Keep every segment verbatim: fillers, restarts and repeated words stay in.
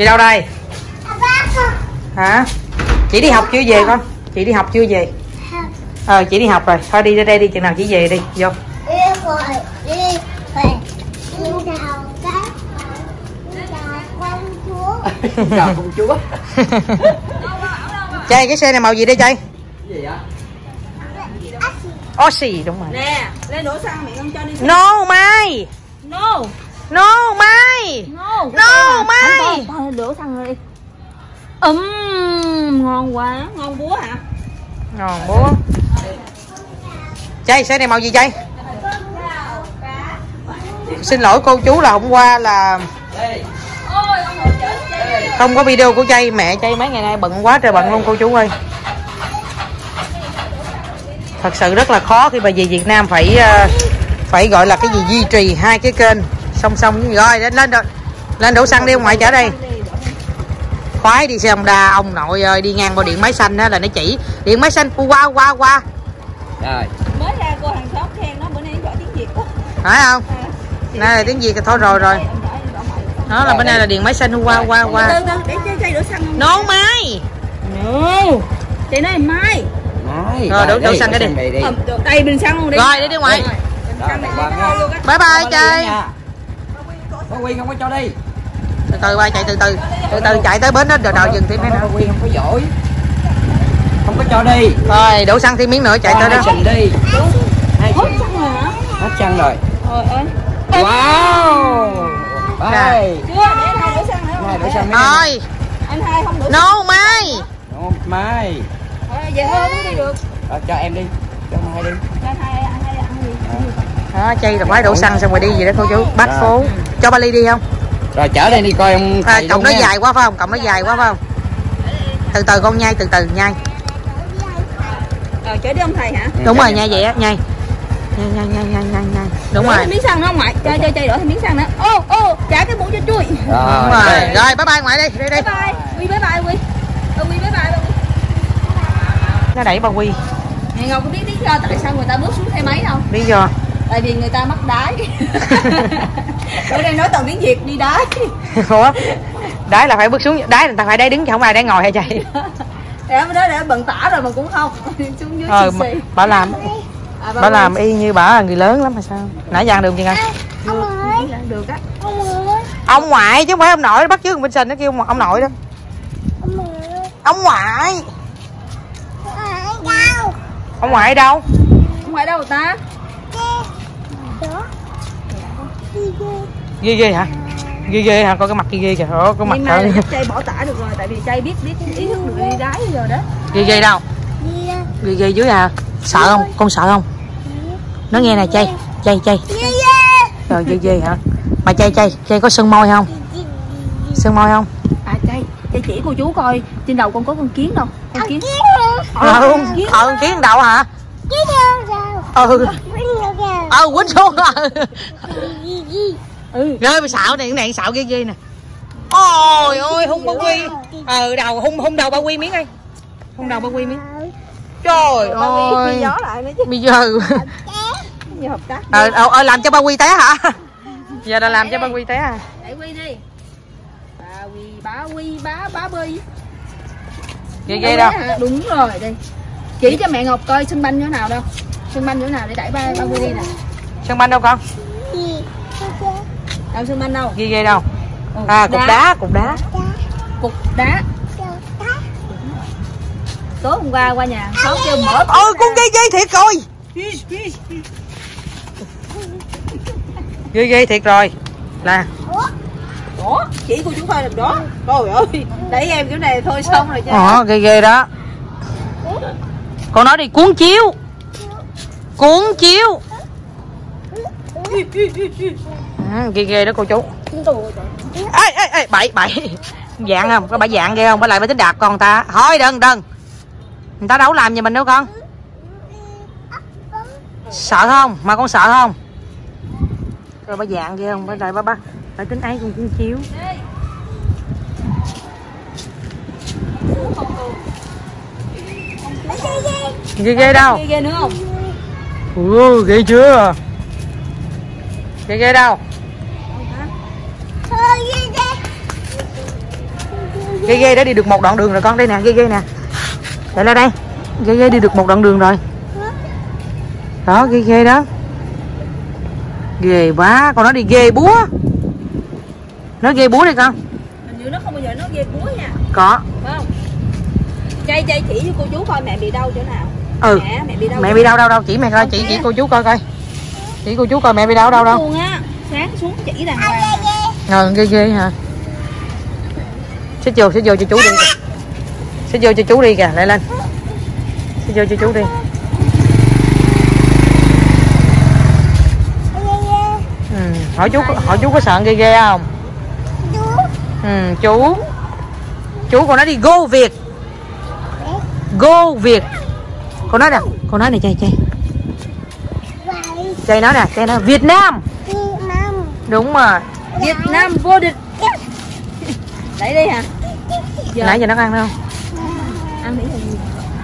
Chị đâu đây? Hả? Chị đi học chưa về con? Chị đi học chưa về? Ờ chị đi học rồi. Thôi đi ra đây đi, chừng nào chị về đi. Vô. Chào công chúa. Chơi cái xe này màu gì đây chơi? Cái gì vậy? Oxy đúng rồi. Nè, lên đổ xăng mẹ không cho đi. No Mai. No. No Mai. No. No Mai. Thôi đổ xăng đi. Ừm, um, ngon quá, ngon búa hả? Ngon búa. Chơi xe này màu gì chơi? Xin lỗi cô chú là hôm qua là không có video của Chay, mẹ Chay mấy ngày nay bận quá trời bận luôn cô chú ơi. Thật sự rất là khó khi mà về Việt Nam phải phải gọi là cái gì duy trì hai cái kênh song song. Rồi lên lên lên đổ xăng đi, ông ngoại chở đây. Khoái đi xe Honda ông nội ơi, đi ngang qua điện máy xanh đó là nó chỉ điện máy xanh qua qua qua. Rồi. Mới ra cô hàng xóm khen nó bữa nay giỏi tiếng Việt quá. Phải không? Nay là tiếng Việt thì thôi rồi rồi. Đó là bữa nay là điện máy xanh qua qua qua. Từ từ để chơi chơi đổ xăng. No Mai. No. Chị nói mai. Mai. Rồi đổ đổ xăng cái đi. Đây bình xăng luôn đi. Rồi đi đi ngoài. Bye bye Chay. Ba Quy không có cho đi. Từ từ ba chạy từ từ. Từ từ chạy tới bến đó rồi đòi dừng thêm nữa. Ba Quy không có giỏi. Không có cho đi. Rồi đổ xăng thêm miếng nữa chạy tới đó. Hai đi. Hai Hết xăng rồi hả? Hết xăng rồi. Trời ơi. Wow. Đây. Chưa, để anh hai đổ xăng nữa. Hai đổ xăng. Rồi. Anh hai không đổ xăng. No Mai. No Mai. Thôi về thôi đi được. Rồi cho em đi. Cho Mai đi. Cho anh hai anh hai ăn gì? Đó Chay là khoái đổ xăng xong rồi đi gì đó cô chú. Bắt phố. Cho ba ly đi không? Rồi chở đây đi coi ông à, cọng nó nha. Dài quá phải không? Cọng nó dài quá phải không? Từ từ con nhai, từ từ nhai. Rồi chở đi ông thầy hả? Đúng rồi, nhai vậy á, nhai. Nhai nhai nhai nhai nhai nhai. Đúng đổ rồi. miếng xăng nữa không ngoại? Cho cho Chay đổ thêm miếng xăng nữa. Ô ô, trả cái mũ cho chui. Rồi. Đúng rồi. Rồi bye bye ngoại đi, đi đi. Bye bye. Quy bye bye Quy. Ờ Quy bye bye ba Quy. Nó đẩy ba Quy. Mẹ Ngọc có biết lý do tại sao người ta bước xuống xe máy không? Lý do? Tại vì người ta mắc đái. Ở đây nói toàn tiếng Việt đi đái. Ủa? Đái là phải bước xuống, đái người ta phải đái đứng chứ không ai đái ngồi hay chạy. Em đó để bận tả rồi mà cũng không. Xuống dưới Ờ, xì xì. bà làm À, bà làm y như bà là người lớn lắm mà sao? Nãy giờ ăn được chưa anh? Ông ơi. Được á. Ông ngoại chứ không phải ông nội, bắt chước bên Sình nó kêu ông, ông nội đó. Ông ngoại. Ông ngoại đâu? Ông ngoại đâu ta? Ghê ghê hả? Ghê ghê hả? Coi cái mặt ghê ghê kìa. Ủa, cái mặt Nhưng mà Chay bỏ tả được rồi, tại vì Chay biết biết ý thức được đi đái rồi đó. ghê ghê đâu? Ghê ghê dưới à? Sợ không? Con sợ không? Nó nghe nè Chay, Chay Chay. Rồi ghê ghê hả? Mà Chay Chay, Chay có sưng môi không? Sưng môi không? À Chay, Chay chỉ cô chú coi trên đầu con có con kiến đâu? Con kiến. Ờ, không, ờ kiến đầu hả? Ừ. Ờ quýnh xuống rồi. Ừ. Rồi mà xạo này, cái này xạo ghê ghê nè. Ôi ôi hung ba Quy. Ờ đầu hung hung đầu ba Quy miếng đi. Hung đầu ba Quy miếng. Trời ơi. Gió lại nữa chứ. Bây giờ Như hợp tác. ờ ờ ờ, làm cho ba Quy té hả? Giờ là làm cho ba Quy té à? Để Quy đi. Ba Quy, bá Quy, bá bá Bi. Ghê ghê đâu? Đúng rồi đây. Chỉ cho mẹ Ngọc coi sân banh như thế nào đâu. Sân banh như thế nào để đẩy ba ba Quy đi nè. Sân banh đâu con? Đâu sân banh đâu? Ghê ghê đâu? À cục đá, cục đá. Cục đá. Tối hôm qua qua nhà xóm kêu mở. Ôi con ghê ghê thiệt rồi. Ghê ghê thiệt rồi. Là Đó, chỉ cô chú coi làm đó. Trời ơi, đẩy em kiểu này thôi xong rồi chứ. Ờ ghê ghê đó. Con nói đi, cuốn chiếu. Cuốn chiếu. À, ghê ghê đó cô chú. Ê ê ê bậy bậy. Dạng không? Có bả dạng ghê không? Bả lại bả tính đạp con ta. Thôi đừng đừng. Người ta đâu làm gì mình đâu con. Sợ không? Mà con sợ không? Rồi bả dạng ghê không? Bả lại bả bả bả tính ấy con cuốn chiếu. Ghê ghê đâu? Ghê ghê nữa không? Ừ, ghê chưa? Ghê ghê đâu? Ghê ghê đã đi được một đoạn đường rồi con. Đây nè, ghê ghê nè. Lại ra đây. Ghê ghê đi được một đoạn đường rồi. Đó, ghê ghê đó. Ghê quá, con nó đi ghê búa. Nó ghê búa đi con. Hình như nó không bao giờ nó ghê búa nha. Có. Phải không? Chay chay chỉ cho cô chú coi mẹ bị đau chỗ nào. Ừ. Mẹ, mẹ bị đau. Mẹ bị đau đâu đâu, chỉ mẹ coi, chỉ chỉ cô chú coi coi. Chỉ cô chú coi mẹ bị đau đâu đâu. Luôn á, sáng xuống chỉ đàng hoàng. Ờ, ghê ghê hả? Xích vô, xích vô cho chú đi. Xích vô cho chú đi kìa, lại lên. Xích vô cho chú đi. Ừ, hỏi chú hỏi chú có sợ ghê ghê không? Ừ, chú. Chú con nói đi go Việt. Go Việt. Con nói nè, con nói này chay chay. Chay nói nè, chay nói Việt Nam. Đúng rồi. Việt Nam vô địch. Đấy đi hả? Giờ... Nãy giờ nó ăn đâu? Ăn thì gì?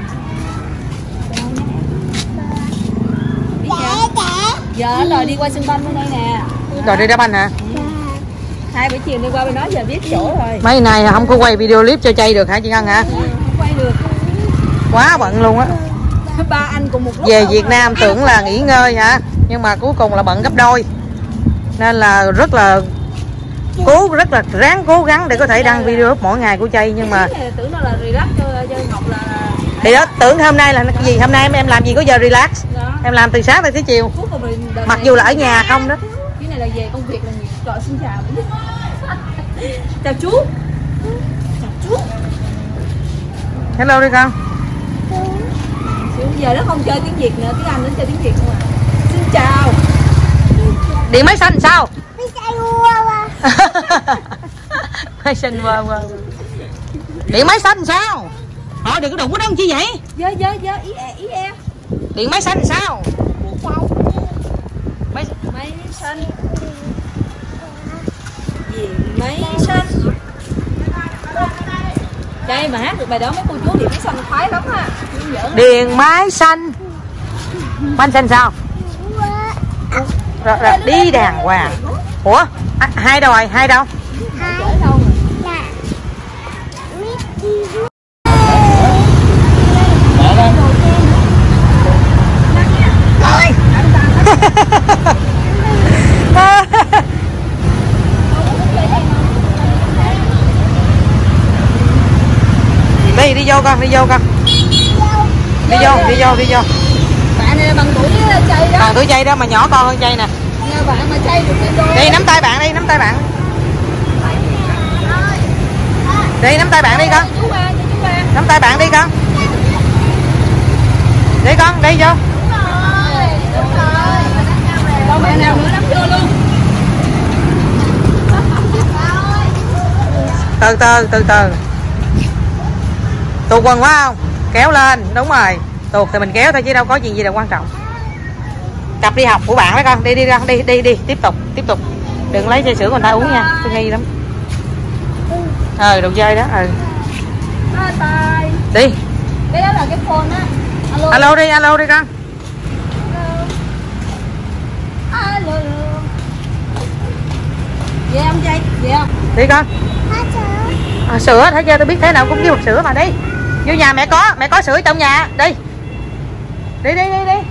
Giờ rồi đi qua sân banh bên đây nè. Rồi đi đá banh hả? Ừ. Hai buổi chiều đi qua bên đó giờ biết chỗ rồi. Mấy này không có quay video clip cho chay được hả chị Ngân hả? Ừ, không quay được. Quá bận luôn á. Ba anh cùng một lúc. Về Việt Nam tưởng là nghỉ ngơi hả? Nhưng mà cuối cùng là bận gấp đôi. Nên là rất là cố rất là ráng cố gắng để có thể đăng video mỗi ngày của chay, nhưng mà tưởng nó là relax cho Ngọc là thì đó tưởng hôm nay là cái gì, hôm nay em em làm gì có giờ relax đó. Em làm từ sáng tới tới chiều, mặc dù là ở nhà không đó. Cái này là về công việc là nhiều. Gọi xin chào. Chào chú. Chào chú. Hello đi con. Giờ nó không chơi tiếng Việt nữa, tiếng Anh nó chơi tiếng Việt không à. Xin chào. Điện máy xanh sao? Máy xanh qua qua. Điện máy xanh sao? Hỏi đừng có đụng cái đó chi vậy? Dơ dơ dơ ý e ý e. Điện máy xanh sao? Máy máy xanh. Gì máy xanh? Đây mà hát được bài đó mấy cô chú điện máy xanh khoái lắm ha. Điện máy xanh. Máy xanh sao? Rồi, rồi đi đàng hoàng. Ủa à, hai đâu rồi, hai đâu? Đi đi vô con, đi vô con. Đi vô, đi vô, đi vô. Bạn này bằng tuổi chay đó. Bằng tuổi chay đó mà nhỏ con hơn chay nè. Nha bạn mà chay được cái đôi. Đi nắm tay bạn đi, nắm tay bạn. Đi nắm tay bạn đi con. Nắm tay bạn đi con. Đi con, đi vô. Còn bạn nào nữa nắm vô luôn. Từ từ, từ từ. Tuột quần quá không? Kéo lên, đúng rồi. Tuột thì mình kéo thôi chứ đâu có chuyện gì là quan trọng. Cặp đi học của bạn đó con, đi đi con, đi đi đi, tiếp tục, tiếp tục. Đừng lấy chai sữa người ta uống nha, tôi nghi lắm. Ờ, đồ chơi đó, ừ. Đi. Cái đó là cái phone á. Alo. Alo đi, alo đi con. Alo. Alo. Về không Chay? Về không? Đi con. À, sữa, thấy chưa, tôi biết thế nào cũng kêu một sữa mà đi. Vô nhà mẹ có, mẹ có sữa trong nhà, đi. Đi đi đi đi.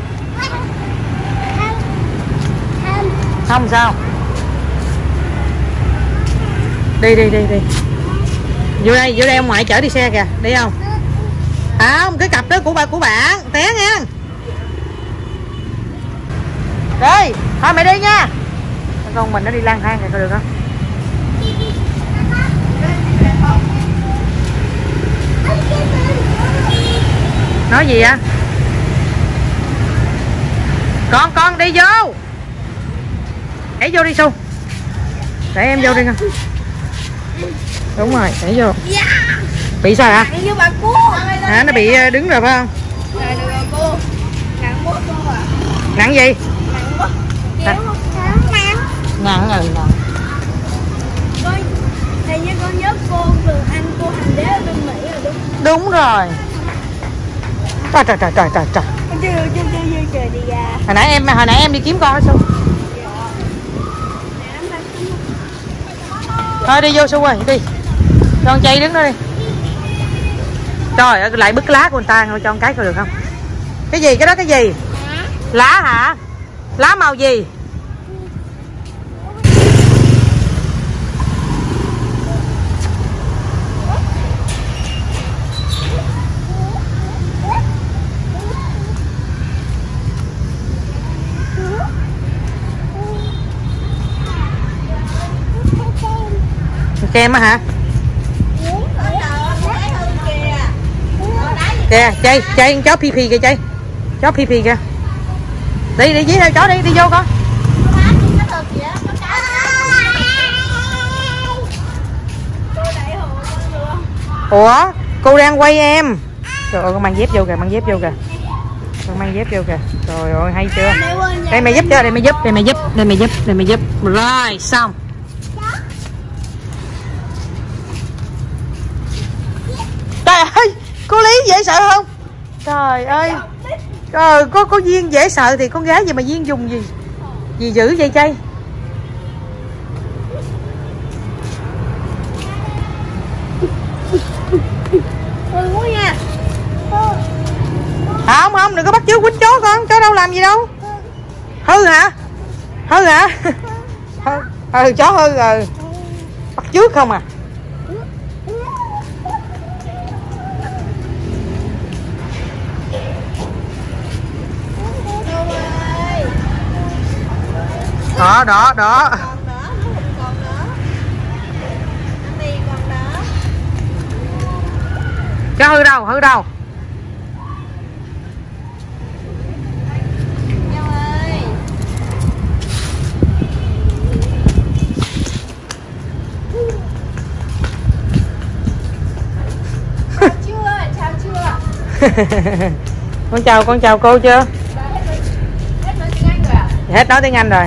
Không sao. Đi đi đi đi. Vô đây, vô đây ông ngoại chở đi xe kìa, đi không? À không, cái cặp đó của bà của bạn, té nha. Rồi, thôi mẹ đi nha. Con mình nó đi lang thang kìa, có được không? Nói gì vậy? Con con đi vô. Để vô đi Su. Để em vô đi con. Đúng rồi, để vô. Bị sao hả? À, nó bị đứng rồi phải không? Nặng gì? Nặng. Nặng rồi nặng. Thầy với con nhớ cô từ Anh, cô Hành Đế ở bên Mỹ rồi đúng. Đúng rồi. Trời trời trời trời trời trời. Hồi nãy em hồi nãy em đi kiếm con đó Su. Thôi đi vô Su ơi, đi. Cho con chay đứng đó đi. Trời ơi, lại bứt lá của người ta, cho con cái coi được không? Cái gì, cái đó cái gì? Lá hả? Lá màu gì? Kem á hả? Kìa, chay, chay, chó phi phi kìa chay. Chó phi phi kìa. Đi, đi với theo chó đi, đi vô con. Ủa, cô đang quay em. Trời ơi, con mang dép vô kìa, mang dép vô kìa. Con mang dép vô kìa. Trời ơi, hay chưa? Đây mày giúp cho, đây mày giúp, đây mày giúp, đây mày giúp, đây mày giúp. Rồi, xong. Trời ơi, cô Lý dễ sợ không? Trời ơi. Trời, có có Duyên dễ sợ thì con gái gì mà Duyên dùng gì gì dữ vậy chay? Nha. Không không, đừng có bắt chước quýnh chó con, chó đâu làm gì đâu. Hư hả? Hư hả? Hư, ừ, chó hư rồi. Bắt chước không à? Đó, đó, đó. Chó hư đâu, hư đâu? Con chào, con chào cô chưa? Hết nói tiếng Anh rồi.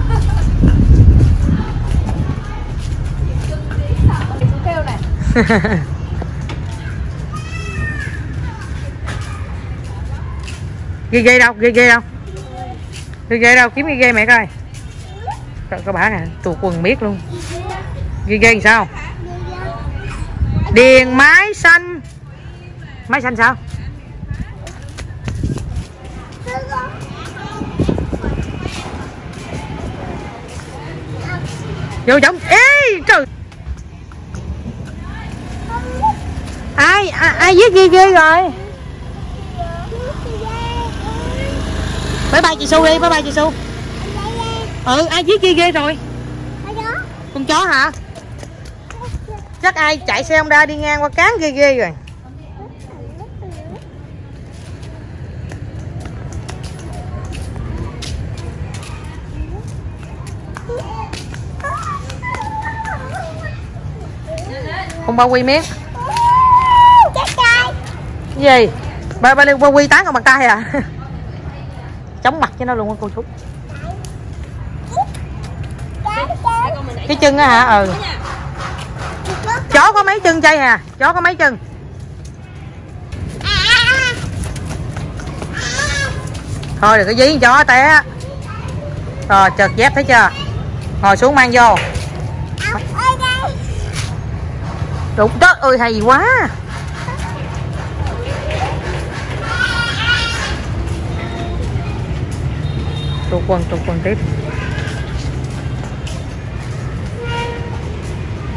Ghi ghê đâu, ghi ghê đâu, ghi ghê đâu, kiếm ghi ghê mẹ coi. Coi có bả nè, tù quần biết luôn. Ghi ghê làm sao? Điền máy xanh. Máy xanh sao? Vô giống. Ê trời. Ai ai, ai viết ghi ghê rồi. Bye bye chị Su đi, bye bye chị Su. Ừ, ai viết ghi ghê rồi? Con chó hả? Chắc ai chạy xe Honda đi ngang qua cán ghê ghê rồi. Không bao quy miếng. Cái gì? Ba ba bao quy tán con bằng tay à? Chống mặt cho nó luôn á cô chú. Cái chân á hả? Ừ. Chó có mấy chân chay à? Chó có mấy chân? Thôi đừng có dí con chó té. Rồi chật dép thấy chưa? Ngồi xuống mang vô. Đụng đất ơi hay quá. Tụt quần tụt quần tiếp.